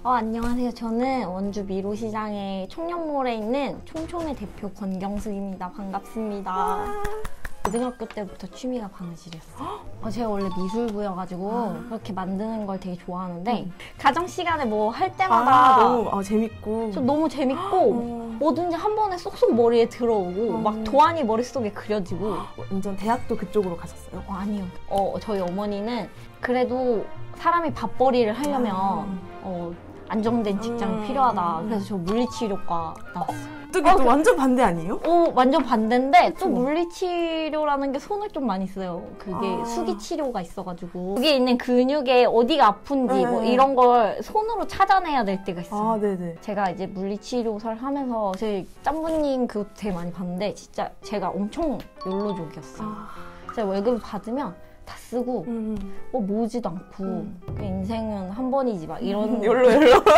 안녕하세요. 저는 원주 미로시장의 청년몰에 있는 촘촘의 대표 권경숙입니다. 반갑습니다. 고등학교 때부터 취미가 바느질이었어요. 제가 원래 미술부여가지고 그렇게 만드는 걸 되게 좋아하는데 가정 시간에 뭐 할 때마다 너무 재밌고 너무 재밌고 뭐든지 한 번에 쏙쏙 머리에 들어오고 막 도안이 머릿속에 그려지고. 완전 대학도 그쪽으로 가셨어요? 아니요. 저희 어머니는 그래도 사람이 밥벌이를 하려면 안정된 직장이 필요하다. 그래서 저 물리치료과 나왔어요. 또 완전 반대 아니에요? 완전 반대인데 또 물리치료라는 게 손을 좀 많이 써요. 그게 수기치료가 있어가지고 여기에 있는 근육에 어디가 아픈지 뭐 이런 걸 손으로 찾아내야 될 때가 있어요. 네네. 제가 이제 물리치료사를 하면서 제 짬부님 그것도 되게 많이 봤는데 진짜 제가 엄청 욜로족이었어요. 제가 월급을 받으면 다 쓰고 모으지도 않고 인생은 한 번이지 막 이런 욜로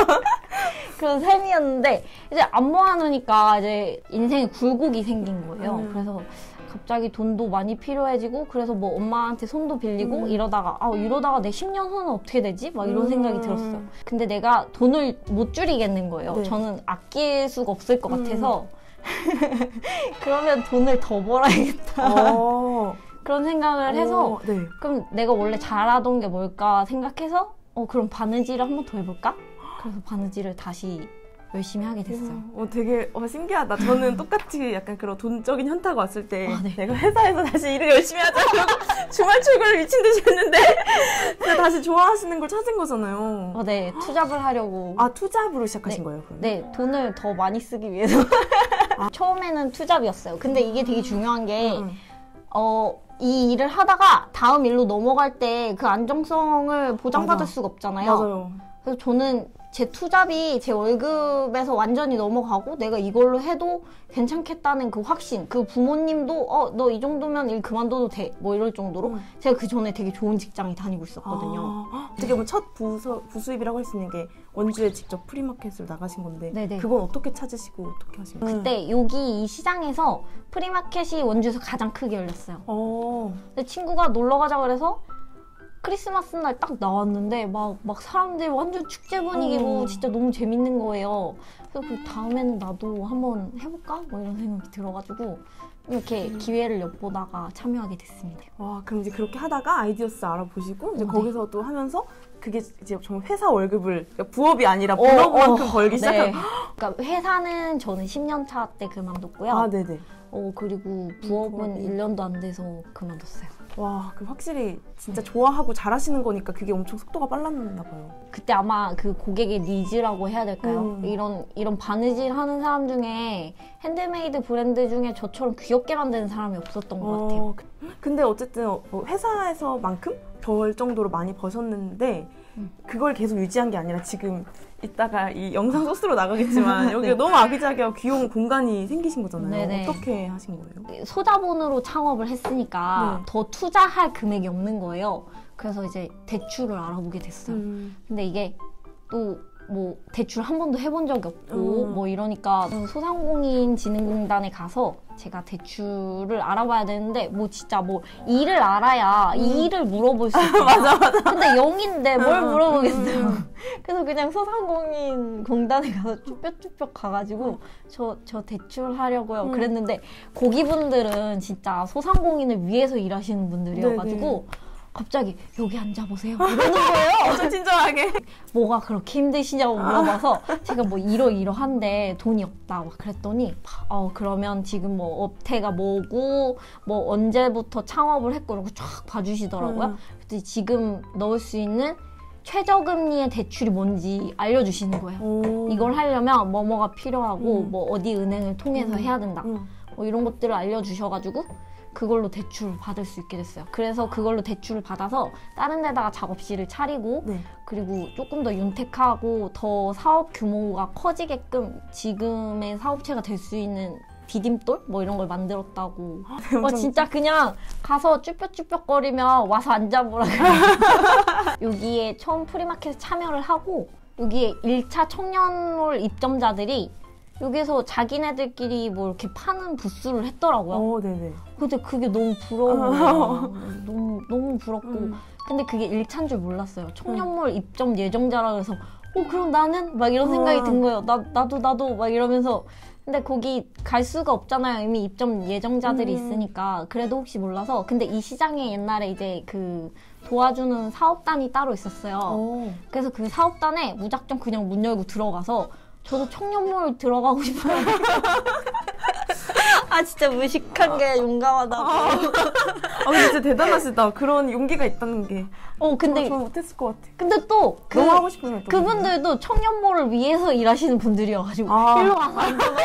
그런 삶이었는데 이제 안 모아놓으니까 이제 인생에 굴곡이 생긴 거예요. 그래서 갑자기 돈도 많이 필요해지고 그래서 뭐 엄마한테 손도 빌리고 이러다가 내 10년 후는 어떻게 되지? 막 이런 생각이 들었어요. 근데 내가 돈을 못 줄이겠는 거예요. 네. 저는 아낄 수가 없을 것 같아서 그러면 돈을 더 벌어야겠다. 그런 생각을 해서 네. 그럼 내가 원래 잘하던 게 뭘까 생각해서 그럼 바느질을 한 번 더 해볼까? 그래서 바느질을 다시 열심히 하게 됐어요. 되게 신기하다. 저는 똑같이 약간 그런 돈적인 현타가 왔을 때 네. 내가 회사에서 다시 일을 열심히 하자 그러고 주말 출근을 미친 듯이 했는데 다시 좋아하시는 걸 찾은 거잖아요. 네. 투잡을 하려고. 투잡으로 시작하신 거예요? 그러면? 네. 돈을 더 많이 쓰기 위해서. 처음에는 투잡이었어요. 근데 이게 되게 중요한 게 이 일을 하다가 다음 일로 넘어갈 때 그 안정성을 보장받을 수가 없잖아요. 맞아요. 그래서 저는 제 투잡이 제 월급에서 완전히 넘어가고 내가 이걸로 해도 괜찮겠다는 그 확신, 그 부모님도 너 이 정도면 일 그만둬도 돼 뭐 이럴 정도로 제가 그 전에 되게 좋은 직장에 다니고 있었거든요. 어떻게 보면 첫 부수입이라고 할 수 있는 게 원주에 직접 프리마켓을 나가신 건데 네네. 그건 어떻게 찾으시고 어떻게 하신 거예요? 그때 여기 이 시장에서 프리마켓이 원주에서 가장 크게 열렸어요. 근데 친구가 놀러 가자 그래서 크리스마스 날 딱 나왔는데 막 사람들이 완전 축제 분위기고 진짜 너무 재밌는 거예요. 그래서 그 다음에는 나도 한번 해볼까? 뭐 이런 생각이 들어가지고 이렇게 기회를 엿보다가 참여하게 됐습니다. 그럼 이제 그렇게 하다가 아이디어스 알아보시고 이제 거기서 또 하면서 그게 이제 정말 회사 월급을 부업이 아니라 본업만큼 벌기 시작한. 그러니까 회사는 저는 10년 차 때 그만뒀고요. 네네. 그리고 부업은 1년도 안 돼서 그만뒀어요. 그럼 확실히 진짜 좋아하고 잘하시는 거니까 그게 엄청 속도가 빨랐나 봐요. 그때 아마 그 고객의 니즈라고 해야 될까요? 이런 바느질 하는 사람 중에 핸드메이드 브랜드 중에 저처럼 귀엽게 만드는 사람이 없었던 것 같아요. 근데 어쨌든 회사에서만큼 벌 정도로 많이 버셨는데 그걸 계속 유지한 게 아니라 지금 이따가 이 영상 소스로 나가겠지만 여기가 너무 아기자기하고 귀여운 공간이 생기신 거잖아요. 네네. 어떻게 하신 거예요? 소자본으로 창업을 했으니까 더 투자할 금액이 없는 거예요. 그래서 이제 대출을 알아보게 됐어요. 근데 이게 또 뭐 대출 한 번도 해본 적이 없고 뭐 이러니까 소상공인진흥공단에 가서 제가 대출을 알아봐야 되는데 진짜 일을 알아야 이 일을 물어볼 수 있어요. 맞아. 근데 0인데 뭘 물어보겠어요. 그래서 그냥 소상공인공단에 가서 쭈뼛쭈뼛 가가지고 저 대출하려고요. 그랬는데 거기분들은 진짜 소상공인을 위해서 일하시는 분들이어가지고 갑자기 여기 앉아보세요 이러는 거예요. 엄청 친절하게. 뭐가 그렇게 힘드시냐고 물어봐서 제가 이러한데 돈이 없다 막 그랬더니 그러면 지금 업태가 뭐고 언제부터 창업을 했고 이러고 쫙 봐주시더라고요. 그때 지금 넣을 수 있는 최저금리의 대출이 뭔지 알려주시는 거예요. 이걸 하려면 뭐가 필요하고 어디 은행을 통해서 해야 된다 이런 것들을 알려주셔가지고 그걸로 대출을 받을 수 있게 됐어요. 그래서 그걸로 대출을 받아서 다른 데다가 작업실을 차리고 그리고 조금 더 윤택하고 더 사업 규모가 커지게끔 지금의 사업체가 될 수 있는 디딤돌? 이런 걸 만들었다고. 진짜 그냥 가서 쭈뼛쭈뼛거리면 와서 앉아보라 그래요. 여기에 처음 프리마켓에 참여를 하고 여기에 1차 청년몰 입점자들이 여기서 자기네들끼리 이렇게 파는 부스를 했더라고요. 네네. 근데 그게 너무 부러워요. 너무 부럽고. 근데 그게 1차인 줄 몰랐어요. 청년몰 입점 예정자라 그래서 그럼 나는? 막 이런 생각이 든 거예요. 나도 막 이러면서. 근데 거기 갈 수가 없잖아요. 이미 입점 예정자들이 있으니까. 그래도 혹시 몰라서. 근데 이 시장에 옛날에 이제 그 도와주는 사업단이 따로 있었어요. 그래서 그 사업단에 무작정 그냥 문 열고 들어가서 저도 청년몰 들어가고 싶어요. 진짜 무식한 게 용감하다고. 근데 진짜 대단하시다. 그런 용기가 있다는 게. 근데 저는 못했을 것 같아. 근데 또 너무 하고 싶으면 그분들도 청년몰을 위해서 일하시는 분들이어가지고 일로 와서 앉아봐요.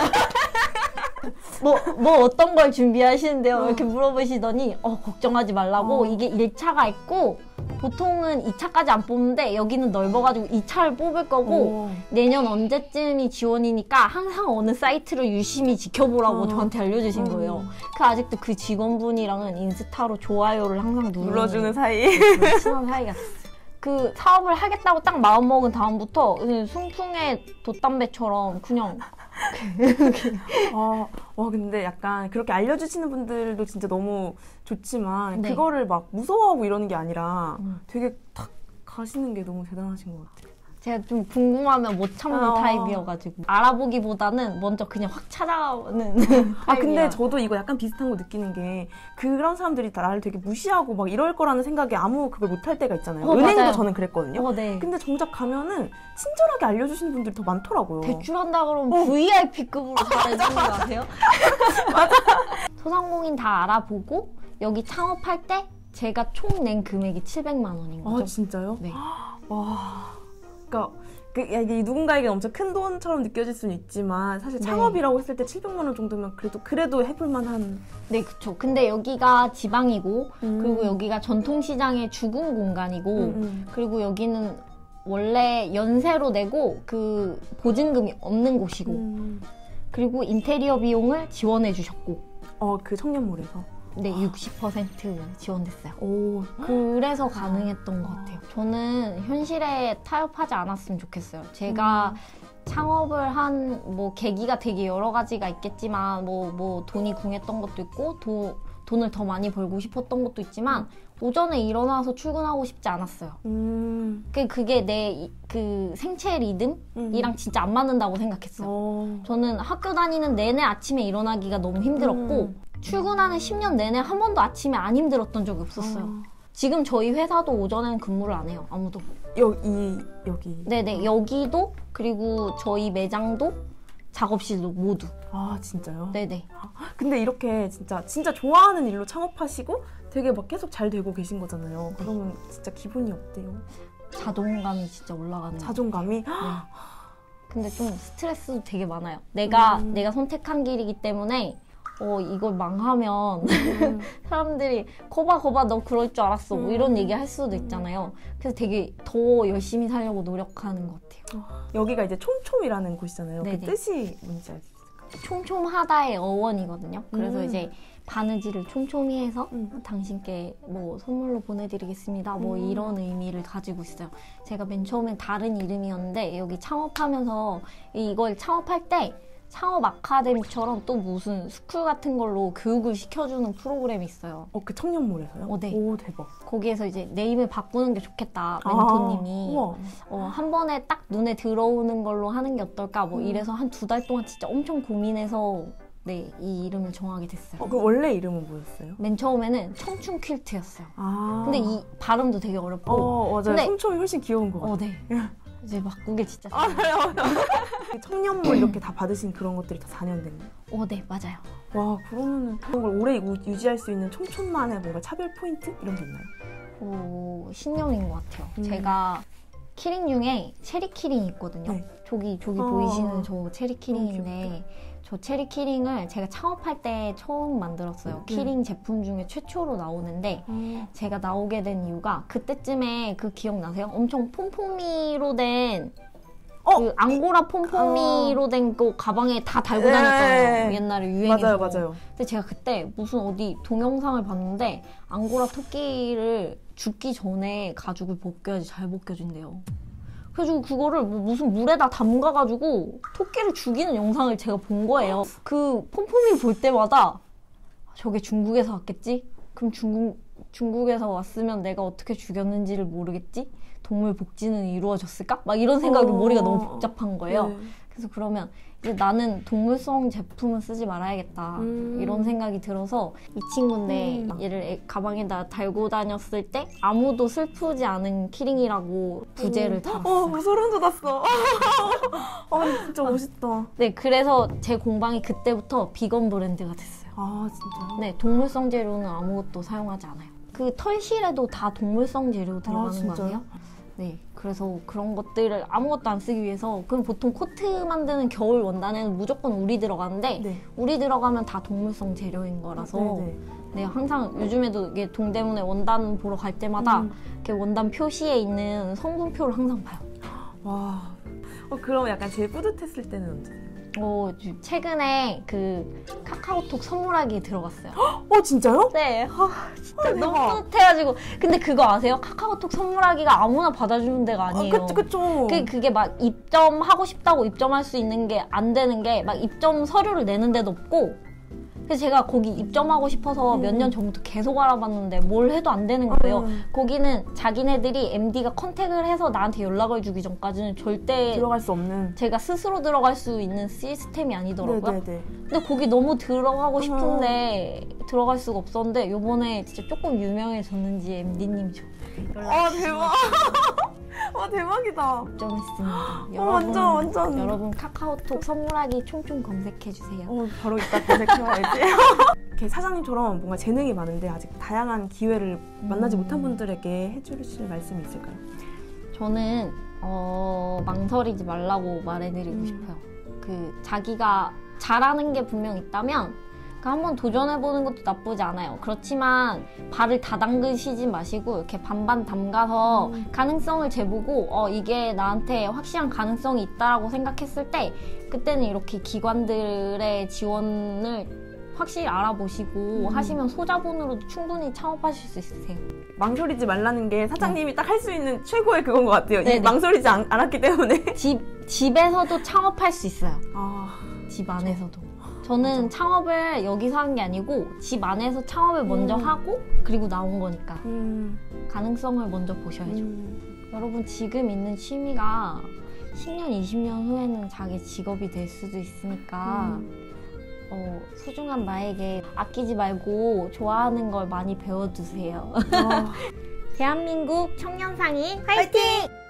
뭐 어떤 걸 준비하시는데요? 이렇게 물어보시더니 걱정하지 말라고 이게 1차가 있고 보통은 2차까지 안 뽑는데 여기는 넓어가지고 2차를 뽑을 거고 내년 언제쯤이 지원이니까 항상 어느 사이트를 유심히 지켜보라고 저한테 알려주신 거예요. 아직도 그 직원분이랑은 인스타로 좋아요를 항상 눌러주는 사이. 친한 사이가 됐어요. 그 사업을 하겠다고 딱 마음먹은 다음부터 순풍의 돛담배처럼 그냥 근데 약간 그렇게 알려주시는 분들도 진짜 너무 좋지만 네. 그거를 막 무서워하고 이러는 게 아니라 되게 탁 가시는 게 너무 대단하신 것 같아요. 제가 좀 궁금하면 못 참는 타입이어가지고 알아보기보다는 먼저 그냥 확 찾아가는 타입이라. 근데 저도 이거 약간 비슷한 거 느끼는 게 그런 사람들이 다 나를 되게 무시하고 막 이럴 거라는 생각에 아무 그걸 못할 때가 있잖아요. 은행도 맞아요. 저는 그랬거든요. 네. 근데 정작 가면은 친절하게 알려주시는 분들이 더 많더라고요. 대출한다 그러면 VIP급으로 잘해주는 거 아세요? 맞아. 소상공인 다 알아보고 여기 창업할 때 제가 총 낸 금액이 700만 원인 거죠. 진짜요? 네. 와. 그러니까 이게 누군가에게 엄청 큰 돈처럼 느껴질 수는 있지만 사실 창업이라고 했을 때 700만 원 정도면 그래도 해볼 만한. 네, 그쵸. 근데 여기가 지방이고 그리고 여기가 전통시장의 죽은 공간이고 그리고 여기는 원래 연세로 내고 그 보증금이 없는 곳이고 그리고 인테리어 비용을 지원해 주셨고 그 청년몰에서 네, 60% 지원됐어요. 그래서 가능했던 것 같아요. 저는 현실에 타협하지 않았으면 좋겠어요. 제가 창업을 한 계기가 되게 여러 가지가 있겠지만 돈이 궁했던 것도 있고 돈을 더 많이 벌고 싶었던 것도 있지만 오전에 일어나서 출근하고 싶지 않았어요. 그게 내 그 생체 리듬이랑 진짜 안 맞는다고 생각했어요. 저는 학교 다니는 내내 아침에 일어나기가 너무 힘들었고 출근하는 10년 내내 한 번도 아침에 안 힘들었던 적이 없었어요. 지금 저희 회사도 오전에는 근무를 안 해요. 아무도. 여기. 네네. 여기도 그리고 저희 매장도 작업실도 모두. 진짜요? 네네. 근데 이렇게 진짜 좋아하는 일로 창업하시고 되게 막 계속 잘 되고 계신 거잖아요. 그러면 진짜 기분이 어때요? 자존감이 진짜 올라가는 자존감이? 네. 근데 좀 스트레스도 되게 많아요. 내가 선택한 길이기 때문에 이걸 망하면 사람들이 거봐 너 그럴 줄 알았어 뭐 이런 얘기 할 수도 있잖아요. 그래서 되게 더 열심히 살려고 노력하는 것 같아요. 여기가 이제 촘촘이라는 곳이잖아요. 네네. 그 뜻이 뭔지 알 수 있을까요? 촘촘하다의 어원이거든요. 그래서 이제 바느질을 촘촘히 해서 당신께 선물로 보내드리겠습니다. 이런 의미를 가지고 있어요. 제가 맨 처음엔 다른 이름이었는데 여기 창업하면서 이걸 창업할 때 창업 아카데미처럼 또 무슨 스쿨 같은 걸로 교육을 시켜주는 프로그램이 있어요. 그 청년몰에서요? 네. 오, 대박. 거기에서 이제 네임을 바꾸는 게 좋겠다, 멘토님이. 한 번에 딱 눈에 들어오는 걸로 하는 게 어떨까, 이래서 한 2달 동안 진짜 엄청 고민해서 이 이름을 정하게 됐어요. 그 원래 이름은 뭐였어요? 맨 처음에는 청춘 퀼트였어요. 근데 이 발음도 되게 어렵고. 맞아요. 근데, 촘촘이 훨씬 귀여운 것 같아요. 네. 이제 바꾸게 진짜. 청년몰 이렇게 다 받으신 그런 것들이 다 4년 됐나요? 네, 맞아요. 와, 그러면은 그런 걸 오래 유지할 수 있는 촘촘만의 뭔가 차별 포인트 이런 게 있나요? 신념인 것 같아요. 제가 키링 중에 체리 키링이 있거든요. 네. 저기 보이시는 저 체리 키링인데 저 체리 키링을 제가 창업할 때 처음 만들었어요. 키링 제품 중에 최초로 나오는데 제가 나오게 된 이유가 그때쯤에 기억나세요? 엄청 폼폼이로 된 그 앙고라 폼폼이로 된 거 가방에 다 달고 다녔잖아요. 옛날에 유행해서. 맞아요. 근데 제가 그때 무슨 어디 동영상을 봤는데 앙고라 토끼를 죽기 전에 가죽을 벗겨야지 잘 벗겨진대요. 그래가지고 그거를 무슨 물에다 담가가지고 토끼를 죽이는 영상을 제가 본 거예요. 그 폼폼이 볼 때마다 저게 중국에서 왔겠지? 그럼 중국에서 왔으면 내가 어떻게 죽였는지를 모르겠지? 동물 복지는 이루어졌을까? 막 이런 생각이 머리가 너무 복잡한 거예요. 네. 그래서 그러면 이제 나는 동물성 제품은 쓰지 말아야겠다 이런 생각이 들어서 이 친구인데 얘를 가방에다 달고 다녔을 때 아무도 슬프지 않은 키링이라고 부제를 달았어요. 소름 돋았어. 진짜 멋있다. 네, 그래서 제 공방이 그때부터 비건 브랜드가 됐어요. 아, 진짜요? 네, 동물성 재료는 아무것도 사용하지 않아요. 그 털실에도 다 동물성 재료 들어가는 거 아니에요? 네, 그래서 그런 것들을 아무것도 안 쓰기 위해서 그럼 보통 코트 만드는 겨울 원단에는 무조건 울이 들어가는데 네. 울이 들어가면 다 동물성 재료인 거라서 네네. 네, 항상 요즘에도 이게 동대문에 원단 보러 갈 때마다 이렇게 원단 표시에 있는 성분표를 항상 봐요. 와, 그럼 약간 제일 뿌듯했을 때는 언제세요? 최근에 그 카카오톡 선물하기에 들어갔어요. 진짜요? 네, 진짜 너무 대박. 뿌듯해가지고. 근데 그거 아세요? 카카오톡 선물하기가 아무나 받아주는 데가 아니에요. 그쵸. 그게 막 입점하고 싶다고 입점할 수 있는 게 안 되는 게 막 입점 서류를 내는 데도 없고. 그래서 제가 거기 입점하고 싶어서 몇 년 전부터 계속 알아봤는데 뭘 해도 안 되는 거예요. 거기는 자기네들이 MD가 컨택을 해서 나한테 연락을 주기 전까지는 절대 들어갈 수 없는. 제가 스스로 들어갈 수 있는 시스템이 아니더라고요. 네네네. 근데 거기 너무 들어가고 싶은데 들어갈 수가 없었는데 요번에 진짜 조금 유명해졌는지 MD님이 저 대박. 대박이다. 입점했습니다. 완전. 여러분 카카오톡 선물하기 총총 검색해주세요. 바로 이따 검색해봐야지. 이렇게 사장님처럼 뭔가 재능이 많은데 아직 다양한 기회를 만나지 못한 분들에게 해주실 말씀이 있을까요? 저는 망설이지 말라고 말해드리고 싶어요. 자기가 잘하는 게 분명 있다면 한번 도전해보는 것도 나쁘지 않아요. 그렇지만 발을 다 담그시지 마시고 이렇게 반반 담가서 가능성을 재보고 이게 나한테 확실한 가능성이 있다라고 생각했을 때 그때는 이렇게 기관들의 지원을 확실히 알아보시고 하시면 소자본으로도 충분히 창업하실 수 있으세요. 망설이지 말라는 게 사장님이 딱 할 수 있는 최고의 그건 것 같아요. 네네. 망설이지 않았기 때문에. 집에서도 창업할 수 있어요. 집 그렇죠. 안에서도. 저는 창업을 여기서 한 게 아니고 집 안에서 창업을 먼저 하고 그리고 나온 거니까 가능성을 먼저 보셔야죠. 여러분 지금 있는 취미가 10년, 20년 후에는 자기 직업이 될 수도 있으니까 소중한 나에게 아끼지 말고 좋아하는 걸 많이 배워두세요. 대한민국 청년상인 화이팅!